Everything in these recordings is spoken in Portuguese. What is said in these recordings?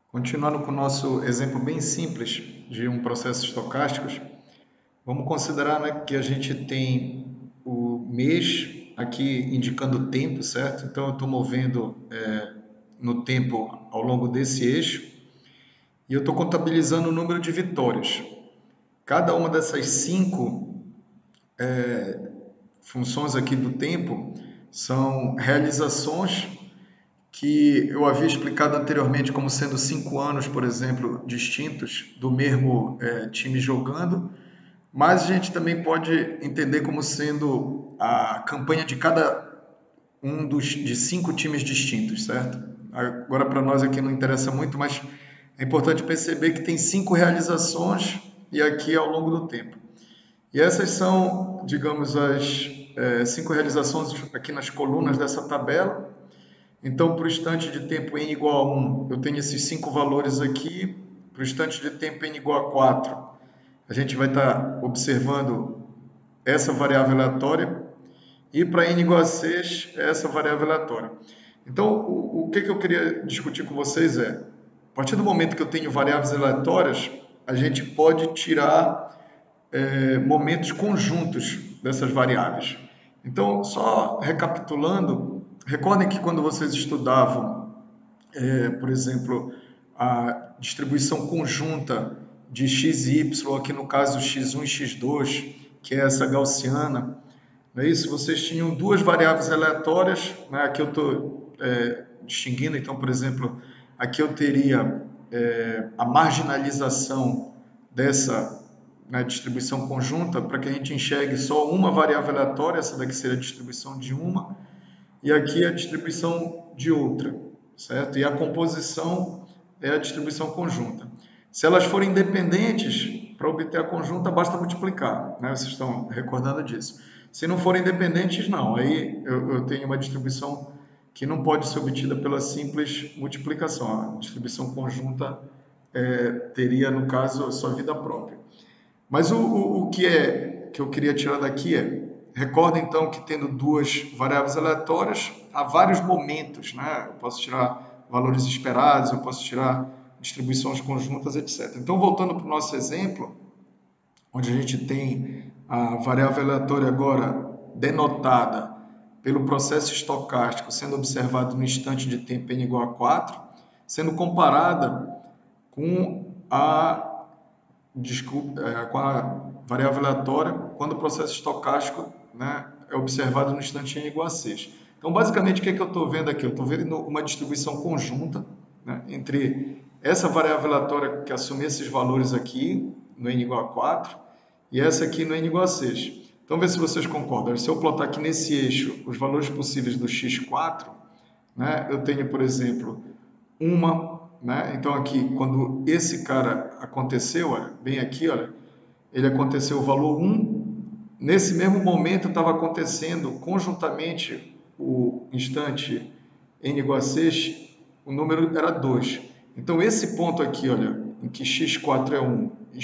Continuando com o nosso exemplo bem simples de um processo estocástico, vamos considerar, né, que a gente tem o mês aqui indicando o tempo, certo? Então eu estou movendo no tempo ao longo desse eixo e eu estou contabilizando o número de vitórias. Cada uma dessas 5 funções aqui do tempo são realizações que eu havia explicado anteriormente como sendo 5 anos, por exemplo, distintos do mesmo time jogando, mas a gente também pode entender como sendo a campanha de cada um de 5 times distintos, certo? Agora para nós aqui não interessa muito, mas é importante perceber que tem 5 realizações e aqui ao longo do tempo. E essas são, digamos, as 5 realizações aqui nas colunas dessa tabela. Então, para o instante de tempo n igual a 1, eu tenho esses 5 valores aqui. Para o instante de tempo n igual a 4, a gente vai estar observando essa variável aleatória. E para n igual a 6, essa variável aleatória. Então, o que eu queria discutir com vocês a partir do momento que eu tenho variáveis aleatórias, a gente pode tirar momentos conjuntos dessas variáveis. Então, só recapitulando, recordem que quando vocês estudavam, por exemplo, a distribuição conjunta de x e y, aqui no caso x1 e x2, que é essa gaussiana, não é isso? Vocês tinham 2 variáveis aleatórias, né? Aqui eu estou distinguindo, então, por exemplo, aqui eu teria a marginalização dessa distribuição conjunta para que a gente enxergue só uma variável aleatória, essa daqui seria a distribuição de uma, e aqui a distribuição de outra, certo? E a composição é a distribuição conjunta. Se elas forem independentes, para obter a conjunta basta multiplicar, né? Vocês estão recordando disso. Se não forem independentes, não. Aí eu tenho uma distribuição que não pode ser obtida pela simples multiplicação. A distribuição conjunta teria, no caso, a sua vida própria. Mas o que eu queria tirar daqui recorda então que tendo 2 variáveis aleatórias, há vários momentos, né? Eu posso tirar valores esperados, eu posso tirar distribuições conjuntas, etc. Então, voltando para o nosso exemplo, onde a gente tem a variável aleatória agora denotada pelo processo estocástico sendo observado no instante de tempo n igual a 4, sendo comparada com com a variável aleatória quando o processo estocástico, né, é observado no instante n igual a 6. Então, basicamente, o que eu estou vendo aqui? Eu estou vendo uma distribuição conjunta, né, entre essa variável aleatória que assume esses valores aqui, no n igual a 4, e essa aqui no n igual a 6. Então, vê se vocês concordam. Se eu plotar aqui nesse eixo os valores possíveis do x4, né, eu tenho, por exemplo, uma, né? Então aqui, quando esse cara aconteceu, olha, bem aqui, olha, ele aconteceu o valor 1, nesse mesmo momento estava acontecendo conjuntamente o instante n igual a 6, o número era 2. Então esse ponto aqui, olha, em que x4 é 1 e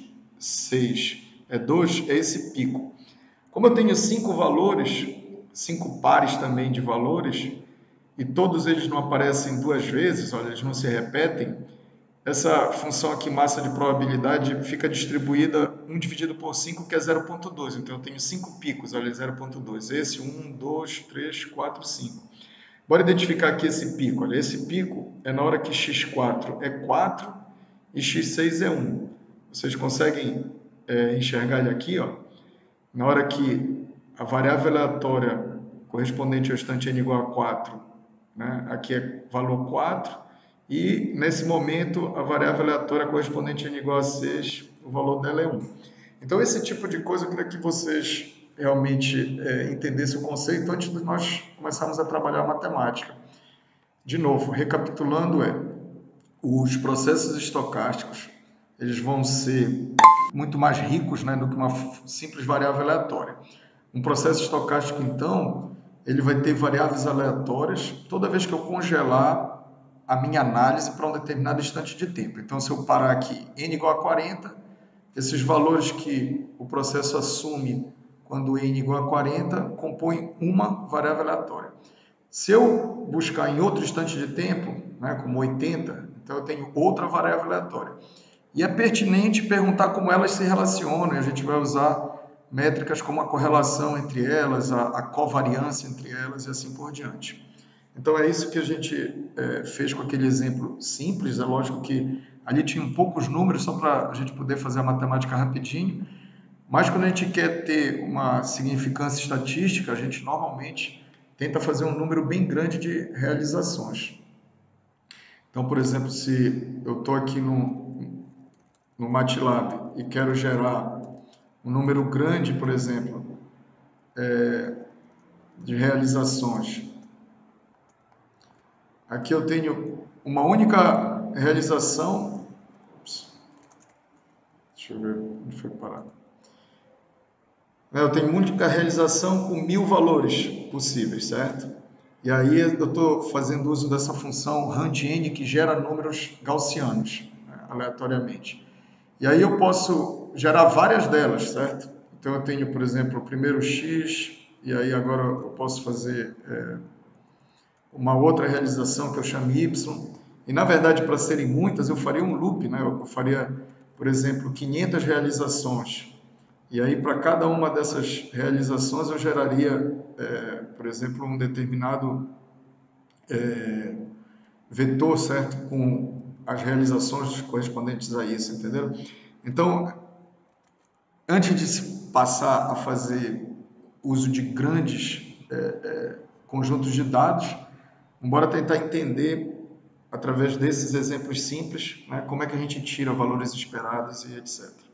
x6 é 2, é esse pico. Como eu tenho 5 valores, 5 pares também de valores, e todos eles não aparecem 2 vezes, olha, eles não se repetem, essa função aqui, massa de probabilidade, fica distribuída 1 dividido por 5, que é 0,2. Então, eu tenho 5 picos, olha, 0,2. Esse, 1, 2, 3, 4, 5. Bora identificar aqui esse pico. Olha, esse pico é na hora que x4 é 4 e x6 é 1. Vocês conseguem enxergar ele aqui, ó? Na hora que a variável aleatória correspondente ao instante n igual a 4, né? Aqui é valor 4, e nesse momento a variável aleatória correspondente a n igual a 6, o valor dela é 1. Então, esse tipo de coisa eu queria que vocês realmente entendessem o conceito antes de nós começarmos a trabalhar a matemática. De novo, recapitulando, os processos estocásticos eles vão ser muito mais ricos, né, do que uma simples variável aleatória. Um processo estocástico, então, ele vai ter variáveis aleatórias toda vez que eu congelar a minha análise para um determinado instante de tempo. Então, se eu parar aqui n igual a 40, esses valores que o processo assume quando n igual a 40 compõem uma variável aleatória. Se eu buscar em outro instante de tempo, né, como 80, então eu tenho outra variável aleatória. E é pertinente perguntar como elas se relacionam, e a gente vai usar métricas como a correlação entre elas, a covariância entre elas e assim por diante. Então é isso que a gente fez com aquele exemplo simples, é lógico que ali tinham poucos números, só para a gente poder fazer a matemática rapidinho, mas quando a gente quer ter uma significância estatística, a gente normalmente tenta fazer um número bem grande de realizações. Então, por exemplo, se eu estou aqui no MATLAB e quero gerar um número grande, por exemplo, de realizações, aqui eu tenho uma única realização. Deixa eu ver onde foi parar. Eu tenho uma única realização com 1000 valores possíveis, certo? E aí eu estou fazendo uso dessa função RandN que gera números gaussianos, né, aleatoriamente. E aí eu posso gerar várias delas, certo? Então eu tenho, por exemplo, o primeiro x, e aí agora eu posso fazer uma outra realização que eu chamo y. E na verdade, para serem muitas, eu faria um loop, né? Eu faria, por exemplo, 500 realizações. E aí, para cada uma dessas realizações, eu geraria, por exemplo, um determinado vetor, certo? Com as realizações correspondentes a isso, entendeu? Então, antes de se passar a fazer uso de grandes conjuntos de dados, bora tentar entender, através desses exemplos simples, né, como é que a gente tira valores esperados e etc.